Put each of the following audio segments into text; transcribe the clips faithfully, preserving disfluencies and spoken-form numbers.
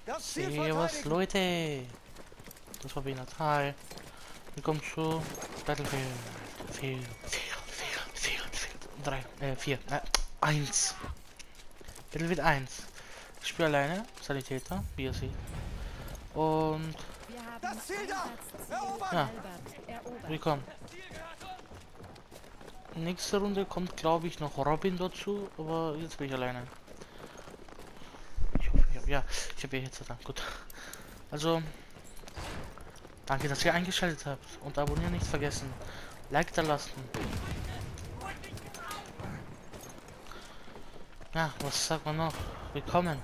Das Ziel Servus verteidigen. Leute! Das war Benat. Hi. Willkommen zu Battlefield. Field, Field, Field, Field, Field. Drei, äh, vier, äh, eins. Battlefield eins. Ich spiele alleine, Sanitäter, wie ihr seht. Und Wir haben Das Ziel da! Einsatzziel Erobern! ja, Albert erobert. willkommen. Nächste Runde kommt, glaube ich, noch Robin dazu, aber jetzt bin ich alleine. Ich hoffe, ich hab, ja, ich habe jetzt da. Gut. Also, danke, dass ihr eingeschaltet habt und abonnieren nicht vergessen. Like da lassen. Ja, was sagt man noch? Willkommen.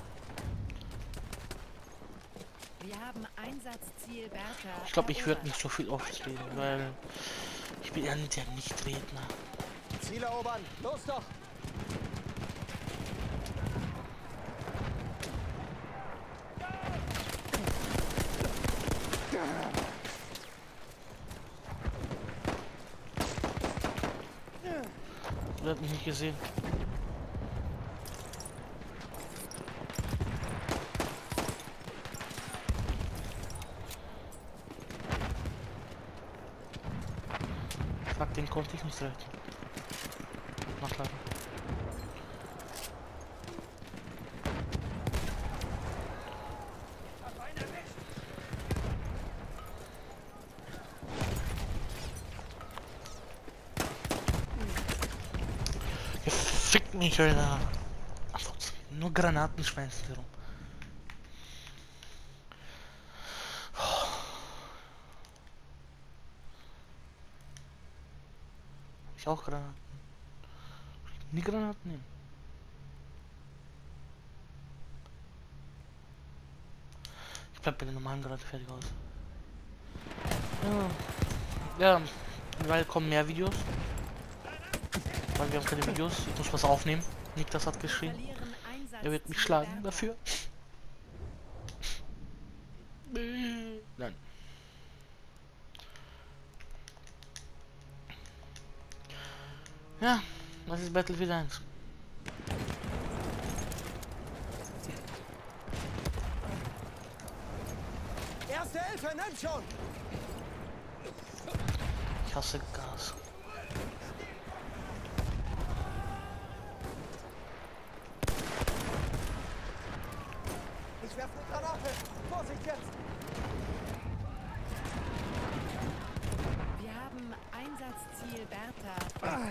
Wir haben Einsatzziel Bertha Ich glaube, ich würde erobert. nicht so viel oft reden, weil ich bin ja nicht der Nichtredner. Ziel erobern. Los doch! Du hast mich nicht gesehen. Fuck, den konnte ich nicht retten. Nachladen. Ihr fickt mich, Alter. Einfach nur Granaten schmeißen sie rum. Ich auch Granaten. Nie Granaten nehmen. Ich bleib bei den normalen Granaten fertig aus. Ja. Ja, weil kommen mehr Videos. Weil wir haben keine Videos. Ich muss was aufnehmen. Niklas hat Wir geschrieben. verlieren Er wird mich Einsatzziel schlagen Bertha. dafür. Nein. Ja, das ist Battlefield eins. Erste Hilfe, nimm schon! Ich hasse Gas. Ich werfe eine Granate! Vorsicht jetzt! Wir haben Einsatzziel Bertha.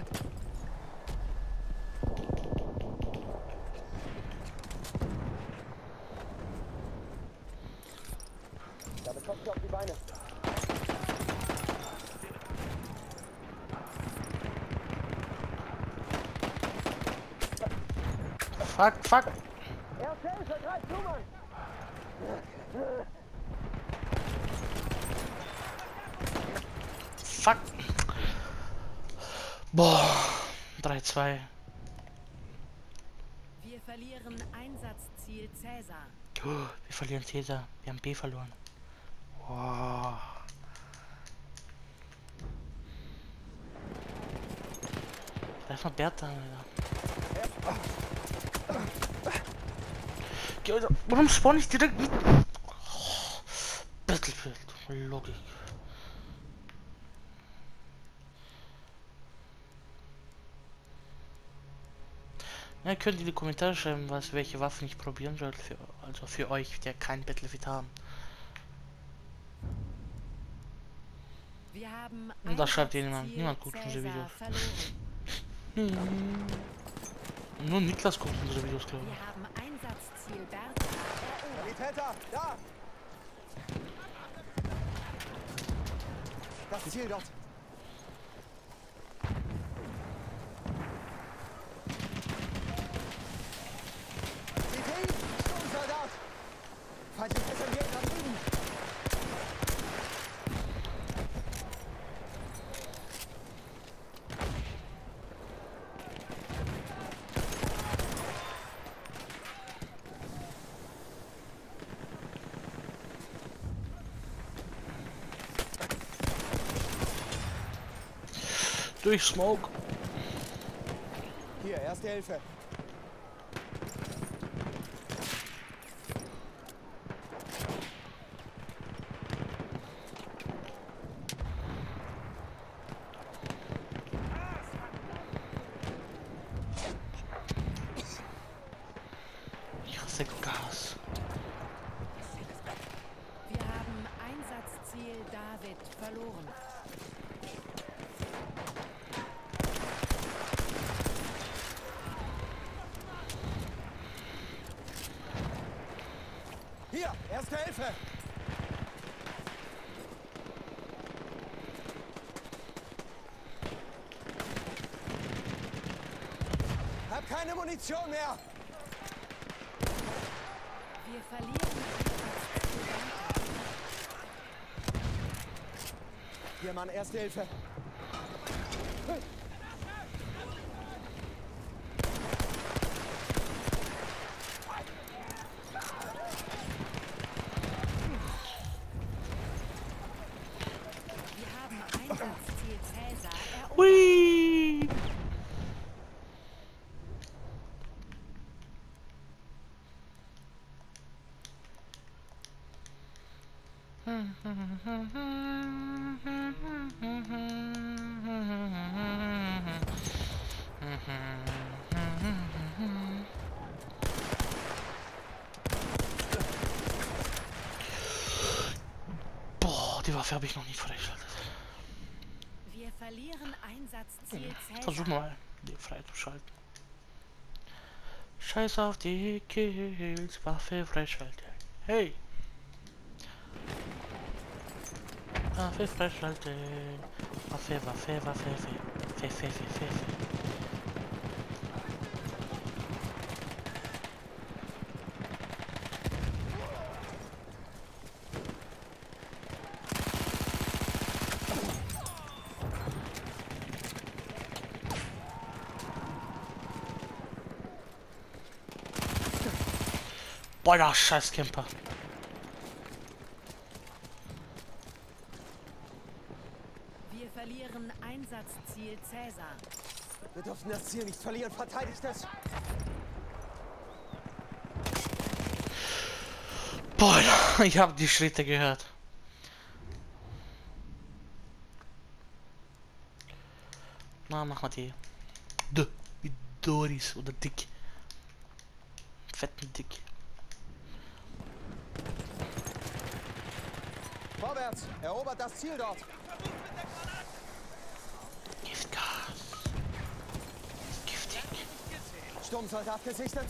Da bekommst du auf die Beine. Fuck, fuck. Erste Hilfe, greif zu, Mann! Fuck. Boah. drei zwei. Wir verlieren Einsatzziel Cäsar. Oh, wir verlieren Caesar. Wir haben B verloren. Wow. Da ist noch Bertha, Alter. Geh, Alter. Warum spawn ich direkt mit? Oh, Battlefield. Logik. Ja, könnt ihr in die Kommentare schreiben, was welche Waffen ich probieren soll, für, also für euch, der kein Battlefield haben. Wir haben Und das schreibt ihr Einsatzziel niemand. Niemand guckt unsere Cäsar Videos. verloren. Hm. Nur Niklas guckt unsere Videos, glaube Wir ich. haben Einsatzziel Bertha erobert. Sanitäter, da! Das Ziel dort! C T I, Sturmsoldat! Falsches S M G da drüben! Durch Smoke. Hier, erste Hilfe. David verloren. Hier, erste Hilfe! Hab keine Munition mehr! Wir verlieren Einsatzziel Bertha. Hier, Mann, erste Hilfe! Wir haben Einsatzziel Cäsar erobert. Hui! Boah, die Waffe habe ich noch nicht freigeschaltet. Wir verlieren Einsatzziel Versuch Cäsar. mal, die freizuschalten. Scheiß auf die Kills, Waffe freischalten. Hey! Waffe freischalten. Waffe, Waffe, Waffe, Waffe. Waffe, Waffe, Waffe. Boah, ja, scheiß Camper. Wir verlieren Einsatzziel Cäsar. Wir dürfen das Ziel nicht verlieren. Verteidigt es! Boah, ja, ich habe die Schritte gehört. Na, mach mal die. D. Wie Doris oder Dick. Fetten Dick. Vorwärts! Erobert das Ziel dort! Giftgas. Giftig. Sturmsoldat gesichtet!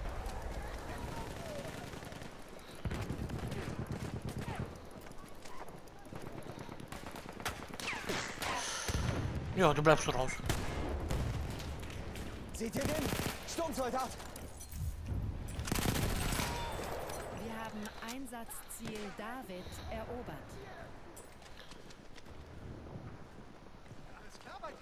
Ja, du bleibst draußen. Seht ihr den? Sturmsoldat! Wir haben Einsatzziel David erobert. Alles klar bei dir?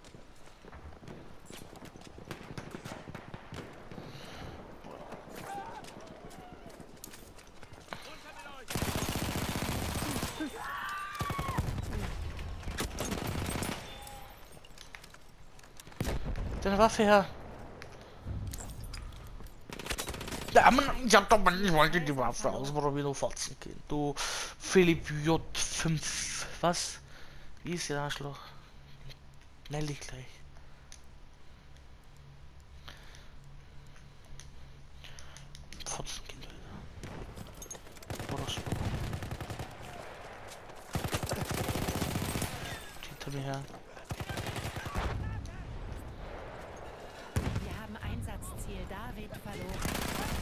Deine Waffe her. Ja, man, ich hab doch mal, ich wollte die Waffe ausprobieren, du Fotzenkind. Du Philipp J fünf. Was? Wie ist der Arschloch? Meld dich gleich. Fotzenkind, Alter. Orospo. Hinter mir her. Wir haben Einsatzziel David verloren.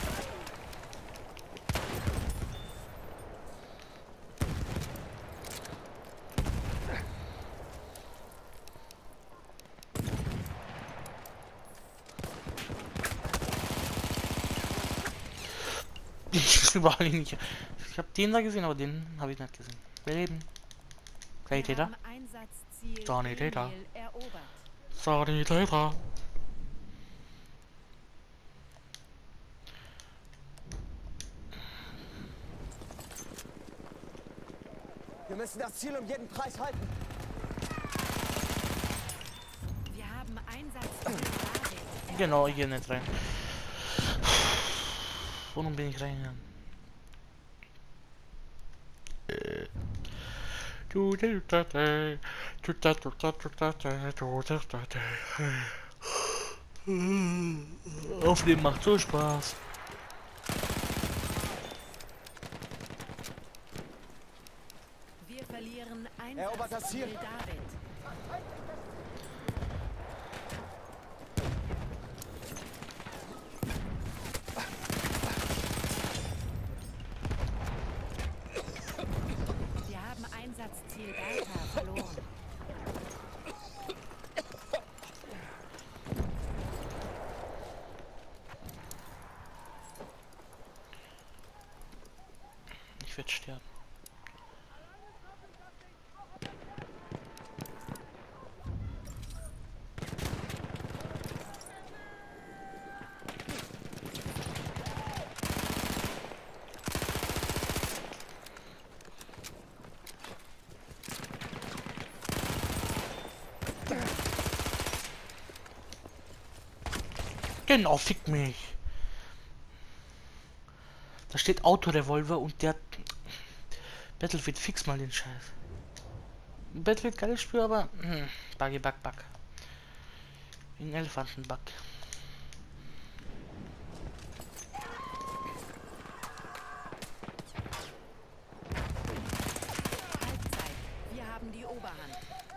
Ich weiß überall nicht. Ich habe den da gesehen, aber den habe ich nicht gesehen. Wir leben. Seid ihr Wir da? haben Einsatzziel Johnny Data. Emil erobert. Sorry, Leute. Wir müssen das Ziel um jeden Preis halten. Wir haben Einsatzziel David. Genau, hier nicht rein. Wo nun bin ich reingegangen? Äh. Du, du, da, da. Du, da, du, da, du, da, da. Du, da, da, da. Aufnehmen macht so Spaß. Wir verlieren Erobert das Ziel. Einsatzziel David. Wir haben Einsatzziel Bertha verloren. Ich werde sterben. Genau, fick mich. Da steht Autorevolver und der Battlefield, fix mal den Scheiß. Battlefield geiles Spiel, aber hm, Buggy Bug Bug. Wie ein Elefantenbug. Halbzeit. Wir haben die Oberhand.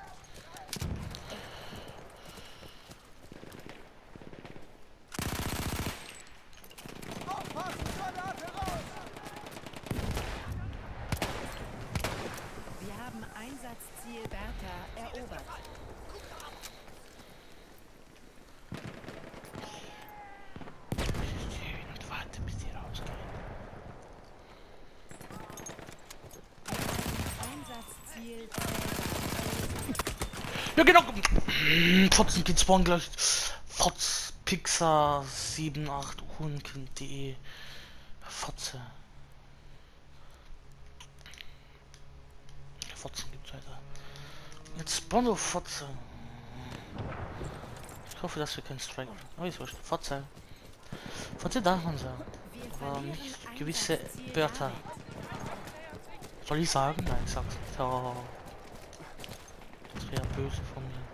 Aufpassen, Granate raus! Wir haben Einsatzziel Bertha erobert. Ich geh hin und warte, bis die rausgehen. Einsatzziel Ja genau. Fotzen geht spawn gleich. Fotz Pixar sieben acht Hurenkind punkt de. Fotze. Fotzen gibt's weiter. Jetzt spawn doch Fotze. Ich hoffe, dass wir keinen Strike. Aber ist wurscht. Fotze. Fotze darf man sagen. Wir Aber verlieren nicht gewisse Einsatzziel Wörter. David. Soll ich sagen? Nein, ich sag's nicht. Oh. Das wäre böse von mir.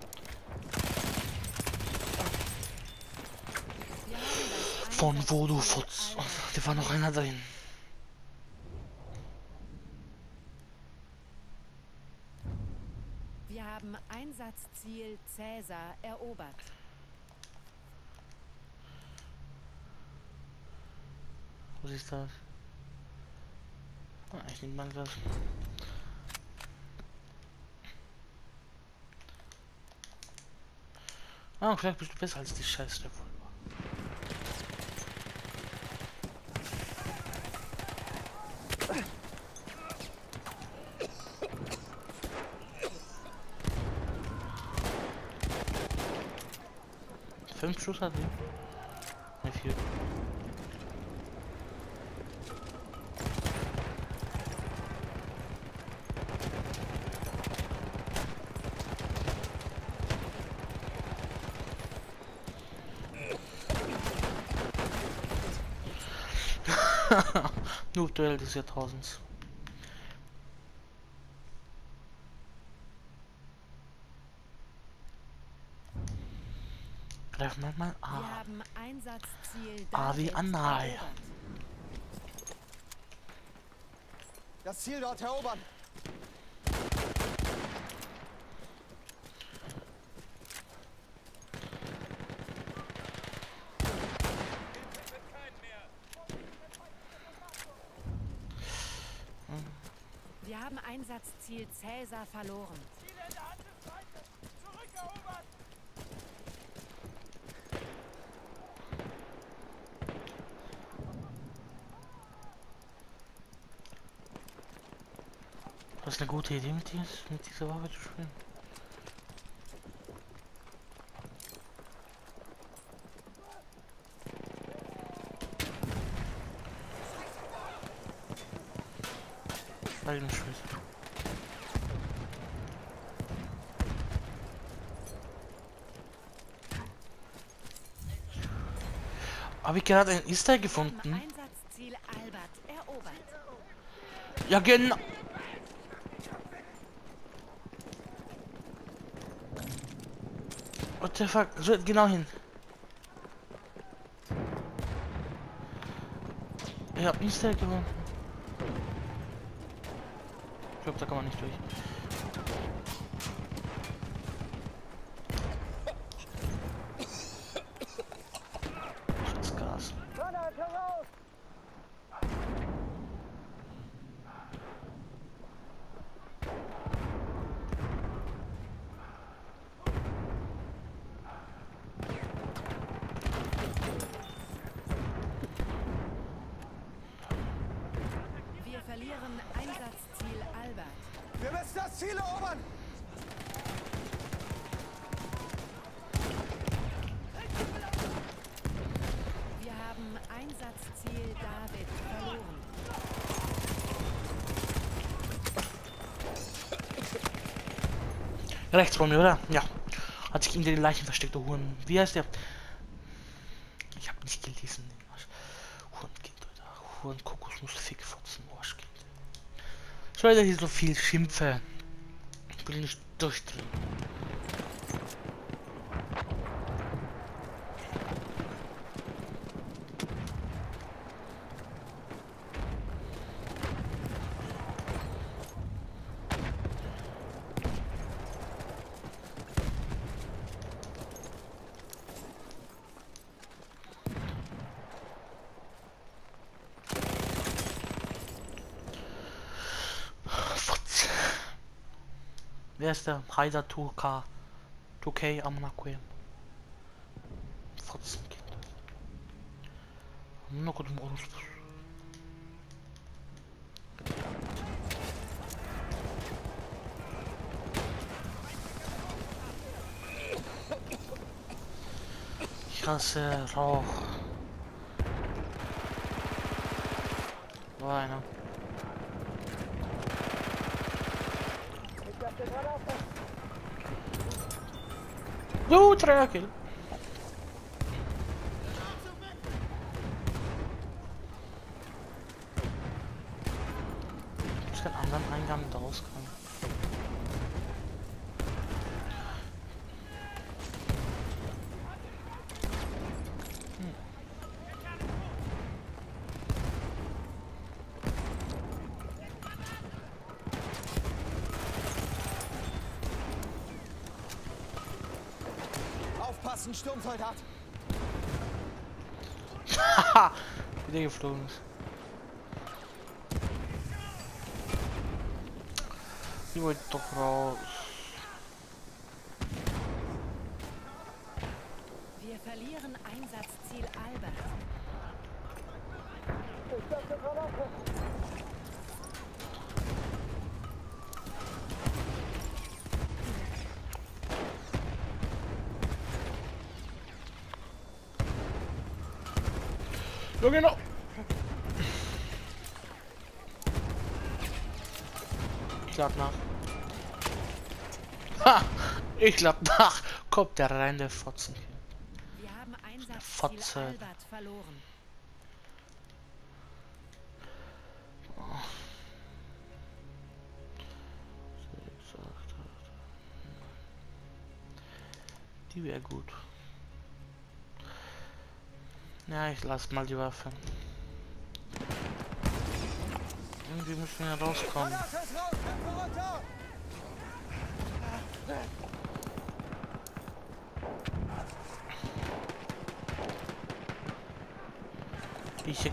Wir haben das Von wo du Einsatzziel Fotz. Albert. Oh, da war noch einer drin. Wir haben Einsatzziel Cäsar erobert. Was ist das? Ah, ich nehme mal das. Ah, vielleicht bist du besser als die scheiß Revolver. Fünf Schuss hat die. Ne, vier. Nur Duell des Jahrtausends. Greifen wir mal Wir A. haben Einsatzziel A wie David Anal. erobert. Das Ziel dort erobern. Wir haben Einsatzziel Cäsar verloren. Das ist eine gute Idee, mit, dies, mit dieser Waffe zu spielen. Alter Scheiße. Habe ich gerade ein Easter Egg Wir haben gefunden? Einsatzziel Albert erobert. Ja, genau. What the fuck? So, genau hin. Ich hab Easter Egg gefunden. Ich glaube, da kann man nicht durch. Schutzgas. Granate raus! Wir verlieren Einsatzziel Albert. Wir müssen das Ziel erobern! Wir haben Einsatzziel David verloren. Rechts von mir, oder? Ja. Hat sich in den Leichen versteckte Huren. Wie heißt der? Ich habe nicht gelesen. Hurenkind, Alter. Huren, Kokosnuss, Fickfotzen, Arschkind. Ich will hier so viel schimpfe. Ich will nicht durchdrehen. Wer ist der? Heiser zwei K. zwei K Amanakwe. Fotzenkind. Много gut im Orus. Ich hasse Rauch. War einer. Ich hab den Granate! Jo, Träger. Ich kann anderen Eingang da rauskommen. Hm. Aufpassen, Sturmsoldat! Haha! Wie der geflogen ist. Die wollte doch raus. Wir verlieren Einsatzziel Albert. Ich hab den Granate! Ja, genau. Ich lad nach. Ha! Ich lad nach. Kommt der rein, der Fotzen. Wir haben Einsatzziel Fotze. Albert verloren. Die wäre gut. Ja, ich lass mal die Waffe. Irgendwie müssen wir rauskommen. Granate ist raus! Köpfe runter! Ich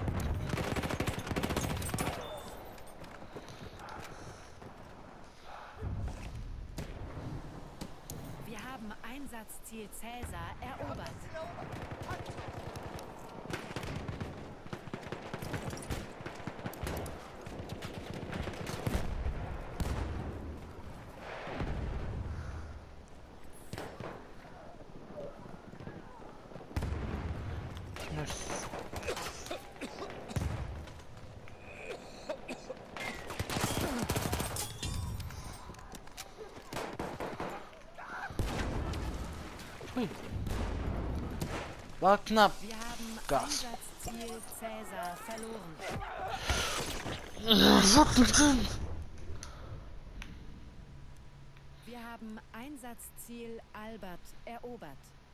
Wir haben Einsatzziel Cäsar erobert. Hui. War knapp. Wir haben Gas. Einsatzziel Cäsar verloren. Sattel drin. Wir haben Einsatzziel Albert erobert.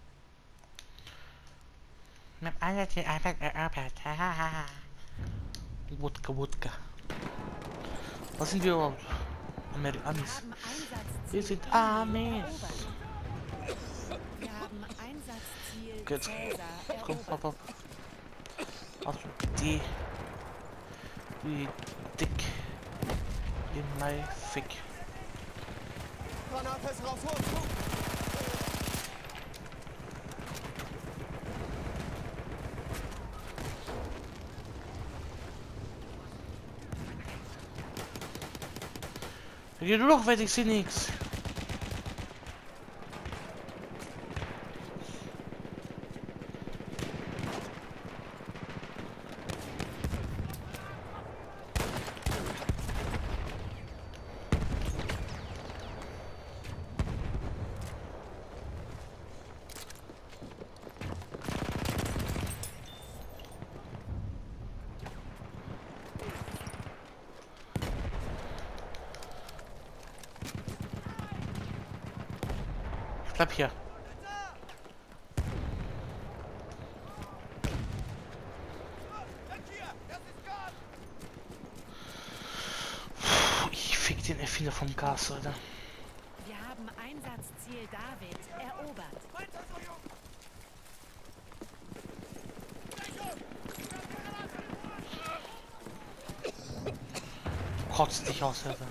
Mit einer die Arbeit erarbeitet. Wodka, Wodka. Was sind wir überhaupt? Ameri Wir Amis. haben Einsatzziel Wir sind Emily Amis. erobert. Wir haben Einsatzziel Okay, jetzt Cäsar komm, erobert. hopp, hopp. Also die, die dick in my fick. Granate ist raus, hoch, hoch. Geh du doch weg, ich seh nix. Ich bleib hier. Puh, ich fick den Erfinder vom Gas, Alter. Wir haben Einsatzziel David erobert. Kotzt dich aus, Alter.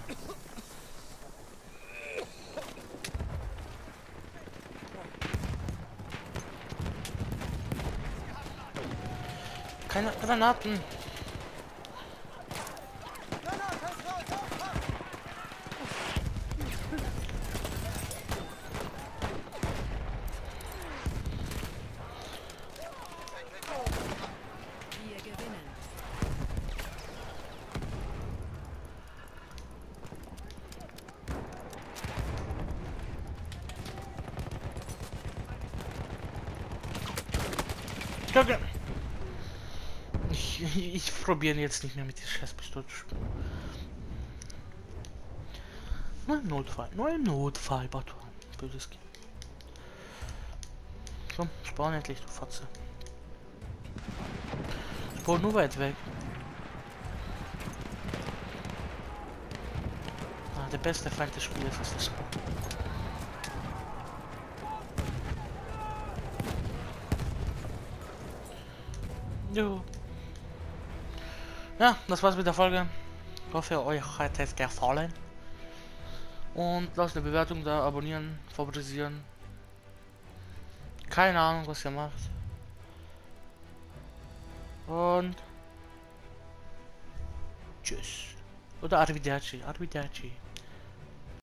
Keine Granaten. Granate ist raus, hoch, hoch. Wir gewinnen. Kacke. Ich, ich, ich probiere jetzt nicht mehr mit der Scheißpistole zu spielen. Nur im Notfall, nur im Notfall, Bato. Böses Kind. Komm, spawn endlich, du Fotze. Spawn nur weit weg. Ah, der beste Feind des Spiels ist das Spawn. Jo. Ja, das war's mit der Folge. Ich hoffe, euch hat es gefallen. Und lasst eine Bewertung da, abonnieren, favorisieren. Keine Ahnung, was ihr macht. Und tschüss. Oder Arrivederci, Arrivederci.